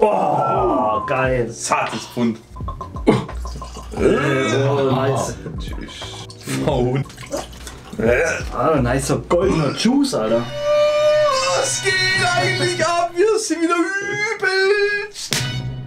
Oh, geil. Zartes Pfund. Nice. Faul. Ah, nicer goldener Juice, Alter. Was geht eigentlich ab? Wir sind wieder übelst.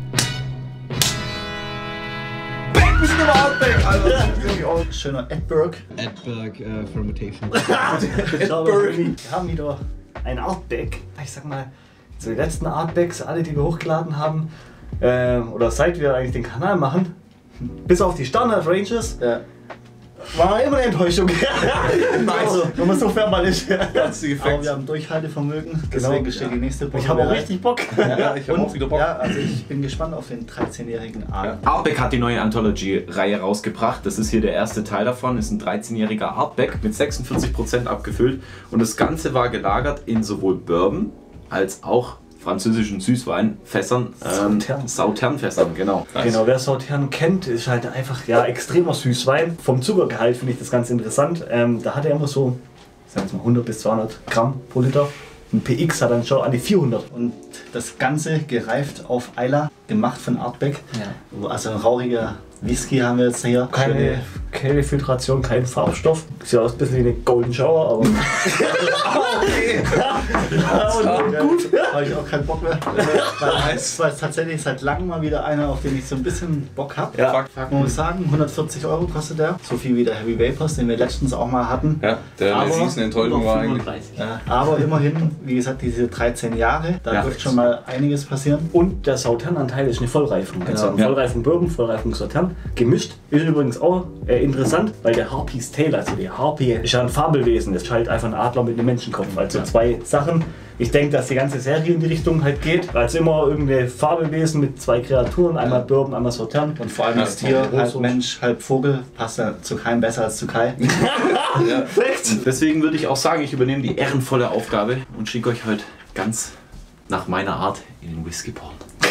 Back mit dem Artback, Alter. Schöner Edberg. Edberg Fermentation. Edberg. Wir haben wieder ein Artback. Ich sag mal, so die letzten Artbacks, alle die wir hochgeladen haben, oder seit wir eigentlich den Kanal machen, bis auf die Standard Ranges, war immer eine Enttäuschung. Also, wenn man so fair mal ist. Aber wir haben Durchhaltevermögen, deswegen steht die nächste Woche. Ich habe auch richtig Bock. Ja, ich habe auch wieder Bock. Ja, also ich bin gespannt auf den 13-jährigen Artback. Artback hat die neue Anthology-Reihe rausgebracht. Das ist hier der erste Teil davon. Ist ein 13-jähriger Artback mit 46% abgefüllt. Und das Ganze war gelagert in sowohl Bourbon als auch französischen Süßweinfässern, Sauternfässern, genau. Genau, wer Sautern kennt, ist halt einfach extremer Süßwein. Vom Zuckergehalt finde ich das ganz interessant. Da hat er immer so, sagen wir mal 100 bis 200 Gramm pro Liter. Ein PX hat dann schon an die 400. Und das Ganze gereift auf Islay, gemacht von Artback. Ja. Also ein rauchiger Whisky haben wir jetzt hier. Keine Filtration, kein Farbstoff. Sieht aus ein bisschen wie eine Golden Shower, aber. Okay! Gut! Habe ich auch keinen Bock mehr. Weil es tatsächlich seit langem mal wieder einer, auf den ich so ein bisschen Bock habe. Ja. Man muss sagen, 140 € kostet der. So viel wie der Heavy Vapors, den wir letztens auch mal hatten. Ja, der Riesenenttäuschung war eigentlich. Aber immerhin, wie gesagt, diese 13 Jahre, da wird schon mal einiges passieren. Und der Sauternanteil ist eine Vollreifung. Also eine Vollreifung Bourbon, Vollreifung Sautern. Gemischt. Ist übrigens auch interessant, weil der Harpy's Tail, also die Harpy, ist ja ein Fabelwesen. Das ist halt einfach ein Adler mit einem Menschenkopf. Also zwei Sachen. Ich denke, dass die ganze Serie in die Richtung halt geht. Also immer irgendeine Fabelwesen mit zwei Kreaturen, einmal Bourbon, einmal Sautern. Und vor allem das Tier, halb Mensch, halb Vogel, passt ja zu keinem besser als zu Kai. Perfekt! Deswegen würde ich auch sagen, ich übernehme die ehrenvolle Aufgabe und schicke euch heute ganz nach meiner Art in den Whisky-Porn.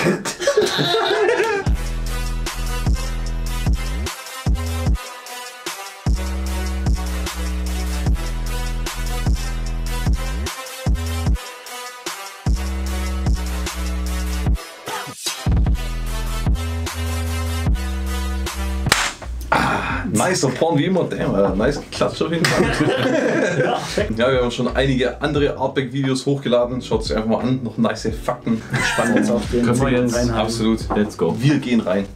Nicer Porn wie immer, damn, nice geklatscht auf jeden Fall. Ja, wir haben schon einige andere Artback-Videos hochgeladen. Schaut es einfach mal an, noch nice Fakten. Spannend uns auf den Können wir jetzt reinhaben. Absolut. Let's go. Wir gehen rein.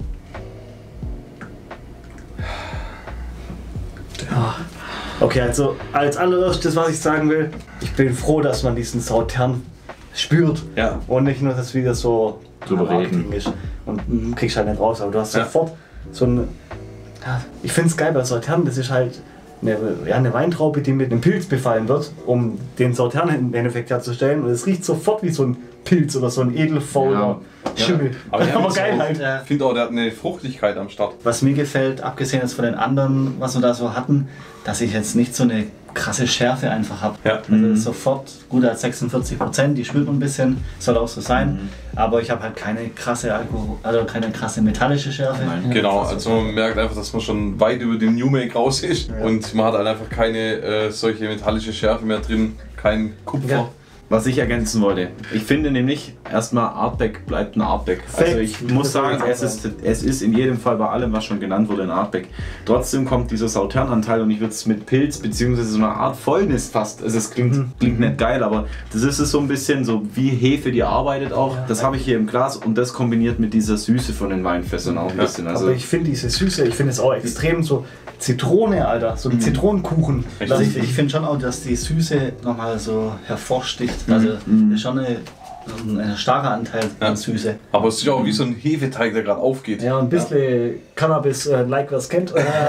Okay, also als allererstes, was ich sagen will, ich bin froh, dass man diesen Sautern spürt. Ja. Und nicht nur, dass wieder so Drüber reden ist und kriegst halt nicht raus, aber du hast sofort so ein. Ja, ich finde es geil bei Sautern, das ist halt eine Weintraube, die mit einem Pilz befallen wird, um den Sautern im Endeffekt herzustellen. Und es riecht sofort wie so ein Pilz oder so ein edelfauler Schimmel. Aber geil halt. Ich finde auch, der hat eine Fruchtigkeit am Start. Was mir gefällt, abgesehen jetzt von den anderen, was wir da so hatten, dass ich jetzt nicht so eine krasse Schärfe einfach habe. Ja. Also das ist sofort gut als 46%, die spürt man ein bisschen, soll auch so sein. Aber ich habe halt keine krasse keine krasse metallische Schärfe. Nein. Genau, also man merkt einfach, dass man schon weit über den New Make raus ist und man hat halt einfach keine solche metallische Schärfe mehr drin, kein Kupfer. Ja. Was ich ergänzen wollte. Ich finde nämlich, erstmal Artback bleibt ein Artback. Also ich muss sagen, es ist in jedem Fall bei allem, was schon genannt wurde, ein Artback. Trotzdem kommt dieser Sauternanteil und ich würde es mit Pilz bzw. so einer Art Fäulnis fast, also es klingt nicht geil, aber das ist es so ein bisschen so wie Hefe, die arbeitet auch. Das habe ich hier im Glas und das kombiniert mit dieser Süße von den Weinfässern auch ein bisschen. Also aber ich finde diese Süße, ich finde es auch extrem so Zitrone, Alter, so ein Zitronenkuchen. Also ich finde schon auch, dass die Süße nochmal so hervorsticht. Also ist schon ein starker Anteil an Süße. Aber es ist ja auch wie so ein Hefeteig, der gerade aufgeht. Ja, ein bisschen Cannabis, like wer es kennt.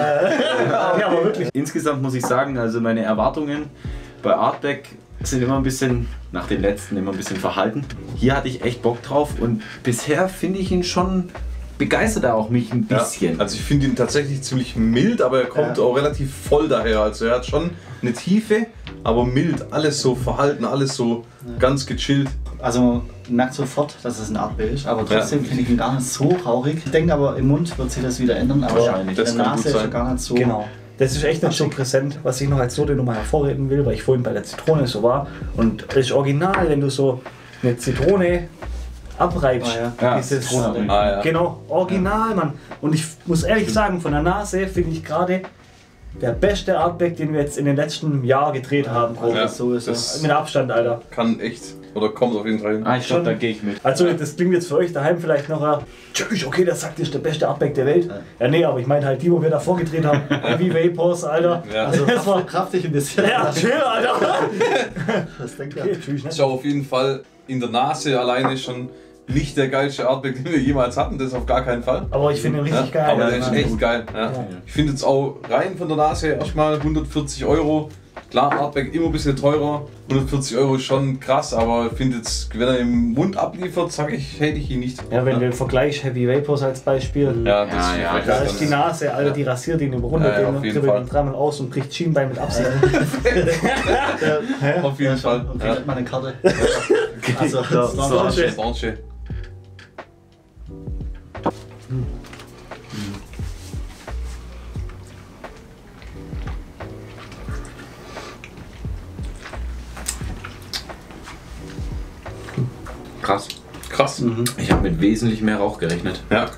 Ja, aber wirklich. Insgesamt muss ich sagen, also meine Erwartungen bei Artback sind immer ein bisschen, nach den letzten, immer ein bisschen verhalten. Hier hatte ich echt Bock drauf und bisher finde ich ihn schon, begeistert er auch mich ein bisschen. Ja, also ich finde ihn tatsächlich ziemlich mild, aber er kommt auch relativ voll daher. Also er hat schon eine Tiefe, aber mild, alles so verhalten, alles so ganz gechillt. Also man merkt sofort, dass es ein Artback ist, aber trotzdem finde ich ihn gar nicht so rauchig. Ich denke aber im Mund wird sich das wieder ändern, aber Wahrscheinlich. in Das der kann Nase gut ist er sein. gar nicht so. Genau. Das ist echt nicht so präsent, was ich noch als Sorte nochmal hervorheben will, weil ich vorhin bei der Zitrone so war. Und das ist original, wenn du so eine Zitrone abreibst. Ja, Dieses, ja. Genau, original, Mann. Und ich muss ehrlich sagen, von der Nase finde ich gerade der beste Artback, den wir jetzt in den letzten Jahren gedreht haben. Ja, so ist das es. Mit Abstand, Alter. kann echt, oder kommt auf jeden Fall hin. Ich glaube, da gehe ich mit. Also das klingt jetzt für euch daheim vielleicht noch tschüss, okay, das sagt, das ist der beste Artback der Welt. Ja, nee, aber ich meine halt die, wo wir davor gedreht haben. Wie Vapors, Alter. Ja. Also das war kraftig ein bisschen. ja, schön, Alter. Das denkt Okay, tschüss, ne? Ist auch auf jeden Fall in der Nase alleine schon nicht der geilste Artback, den wir jemals hatten, das auf gar keinen Fall. Aber ich finde ihn richtig Ja, geil. aber ja. der ist echt geil. Ja. Ich finde jetzt auch rein von der Nase erstmal 140 Euro. Klar, Artback immer ein bisschen teurer. 140 Euro ist schon krass, aber ich finde jetzt, wenn er im Mund abliefert, sage ich, hätte ich ihn nicht. Ja, wenn du den Vergleich Heavy Vapors als Beispiel. Ja, das Ja, Da ist die Nase, Alter, die rasiert ihn über Runde, Ja, ja, auf den jeden dribbelt Fall. ihn dreimal aus und bricht Schienbein mit Absicht. auf jeden Fall. Okay, Ja. hat mal eine Karte. Also, Strange. Strange. Krass. Krass. Ich habe mit wesentlich mehr Rauch gerechnet. Ja.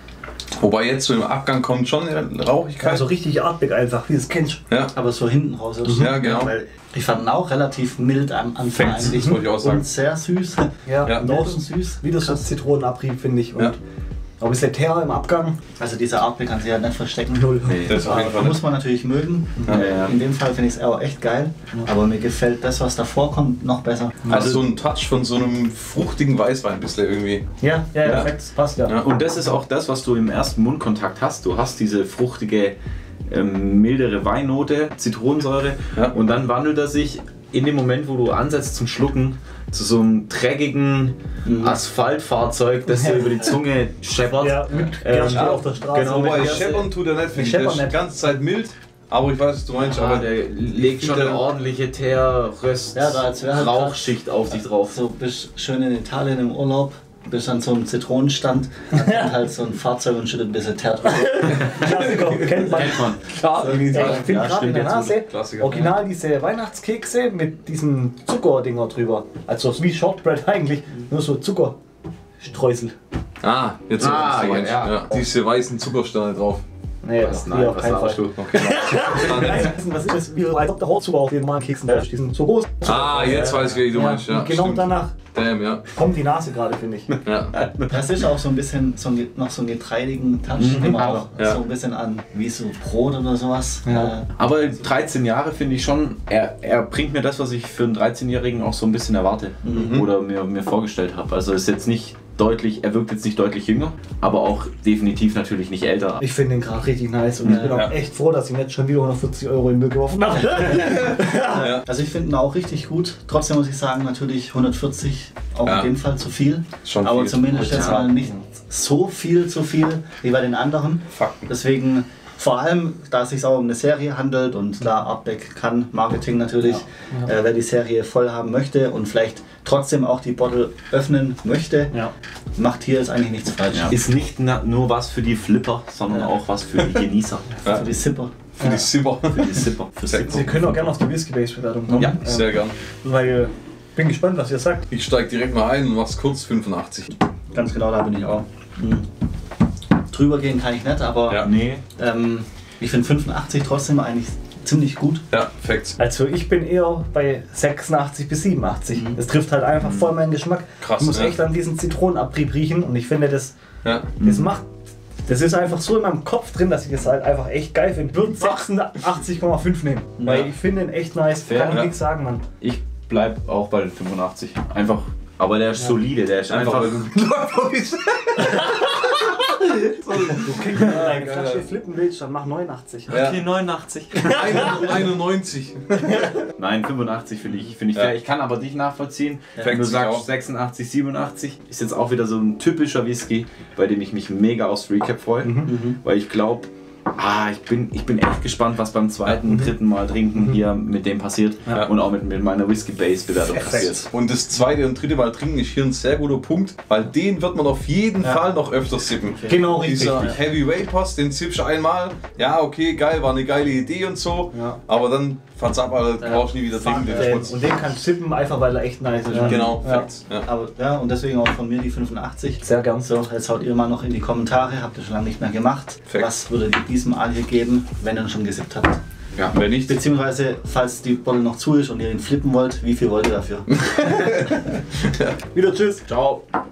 Wobei jetzt so im Abgang kommt schon Rauchigkeit. Also richtig Artback einfach, wie du es kennst. ja. aber so hinten raus. Oder? Ja, genau. Weil ich fand ihn auch relativ mild am Anfang Perfekt, eigentlich. das wollte ich auch sagen. Und sehr süß. Ja, Ja. und Mild auch und süß. wieder so Zitronenabrieb, finde ich. Und Ja. auch ein bisschen Teer im Abgang. Also dieser Artback kann sich halt nicht verstecken. Null. Nee. Das auf jeden Aber Fall muss man natürlich mögen. Ja. In dem Fall finde ich es auch echt geil. Aber mir gefällt das, was davor kommt, noch besser. Also so ein Touch von so einem fruchtigen Weißwein ein bisschen irgendwie. Ja, Ja. perfekt, das passt ja. Ja. Und das ist auch das, was du im ersten Mundkontakt hast. Du hast diese fruchtige, mildere Weinnote, Zitronensäure Ja. und dann wandelt er sich in dem Moment, wo du ansetzt zum Schlucken, zu so einem dreckigen Asphaltfahrzeug, das dir über die Zunge scheppert. Ja, mit Gerste ja, auf der Straße. genau. Wobei Gerste. scheppern tut er nicht, finde ich. Scheppern Der ist die nicht. ganze Zeit mild, aber ich weiß, was du meinst. Aber Aber der legt schon eine ordentliche Teer-Röst, Ja, da als wäre halt Rauchschicht auf dich drauf. So bist schön in Italien im Urlaub, bist an so einem Zitronenstand, hat halt so ein Fahrzeug und schüttet ein bisschen Teer drüber. Klassiker, kennt man. Kennt man. Klar, ich finde Ja, gerade in stimmt der jetzt Nase Klassiker. original diese Weihnachtskekse mit diesen Zuckerdinger drüber. Also wie Shortbread eigentlich, nur so Zuckerstreusel. Jetzt was du ja, meinst. ja. Ja. Diese weißen Zuckersterne drauf. Nee, Was, hier nein, auf was keinen Fall. laberst du? Okay. Nein, was ist das? Wie als ob der Hautzucker auf jeden Mal Keksen da ist. Die sind so groß. Jetzt weiß ich, wie du meinst. Ja, und genau stimmt. danach Damn, ja. kommt die Nase gerade, finde ich. Ja. Das ist auch so ein bisschen noch so einen getreidigen Touch, den man auch Ja. so ein bisschen an wie so Brot oder sowas. Ja. Aber 13 Jahre finde ich schon, er bringt mir das, was ich für einen 13-Jährigen auch so ein bisschen erwarte oder mir vorgestellt habe. Also ist jetzt nicht deutlich, er wirkt jetzt nicht deutlich jünger, aber auch definitiv natürlich nicht älter. Ich finde den gerade richtig nice und ich bin auch echt froh, dass ich nicht schon wieder 140 Euro in den Müll geworfen habe. Also ich finde ihn auch richtig gut. Trotzdem muss ich sagen, natürlich 140 auf Ja. jeden Fall zu viel. Schon aber viel. zumindest jetzt Ja. mal nicht so viel wie bei den anderen. Fakten. Deswegen vor allem, da es sich auch um eine Serie handelt und klar, Artback kann Marketing natürlich, wer die Serie voll haben möchte und vielleicht trotzdem auch die Bottle öffnen möchte, Ja. macht hier jetzt eigentlich nichts falsch. Ist nicht nur was für die Flipper, sondern auch was für die Genießer. Für die Zipper. Für die Simmer. Für die Sipper. Für Sehr Sipper. Sie können auch gerne auf die Whisky-Base-Bewertung kommen. Ja, Sehr gern. Weil bin gespannt, was ihr sagt. Ich steig direkt mal ein und mach's kurz 85. Ganz genau, da bin ich auch. Drüber gehen kann ich nicht, aber Ja. Nee, ich finde 85 trotzdem eigentlich ziemlich gut. Ja, perfekt. Also ich bin eher bei 86 bis 87. Das trifft halt einfach voll meinen Geschmack. Krass, Ich muss ja. echt an diesen Zitronenabrieb riechen und ich finde das Ja. macht. Das ist einfach so in meinem Kopf drin, dass ich das halt einfach echt geil finde. Ich würde 86,5 nehmen. Weil ich finde den echt nice. Fair, Kann ich ja. nichts sagen, Mann. ich bleib auch bei den 85. Einfach, aber der ist solide, der ist einfach. Du kriegst eine Flasche flippen willst, dann mach 89. Ja. 89. 91. Nein, 85 finde ich fair. Ich kann aber dich nachvollziehen. Wenn du Fängt sich sagst auch. 86, 87, ist jetzt auch wieder so ein typischer Whisky, bei dem ich mich mega aufs Recap freue. Weil ich glaube, ich bin echt gespannt, was beim zweiten, dritten Mal trinken hier mit dem passiert und auch mit meiner Whisky-Base-Bewertung passiert. Und das zweite und dritte Mal trinken ist hier ein sehr guter Punkt, weil den wird man auf jeden Fall noch öfter sippen. Genau, richtig. Dieser Heavyweight Pass, den sippst du einmal, ja okay, geil, war eine geile Idee und so, aber dann fahrt's ab, aber brauchst du nie wieder trinken, den Schmutz. Und den kannst du sippen, einfach weil er echt nice ist. Genau, ja. perfekt. Ja. Aber, und deswegen auch von mir die 85. Sehr gern. So, jetzt haut ihr mal noch in die Kommentare, habt ihr schon lange nicht mehr gemacht. Perfekt. Was würdet ihr diesem Aal hier geben, wenn ihr ihn schon gesippt habt? Ja, wenn nicht. Beziehungsweise, falls die Bottle noch zu ist und ihr ihn flippen wollt, wie viel wollt ihr dafür? Wieder tschüss. Ciao.